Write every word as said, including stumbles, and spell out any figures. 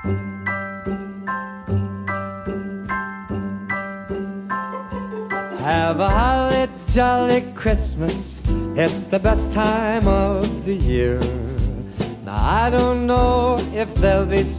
Have a holly jolly Christmas, it's the best time of the year. Now I don't know if there'll be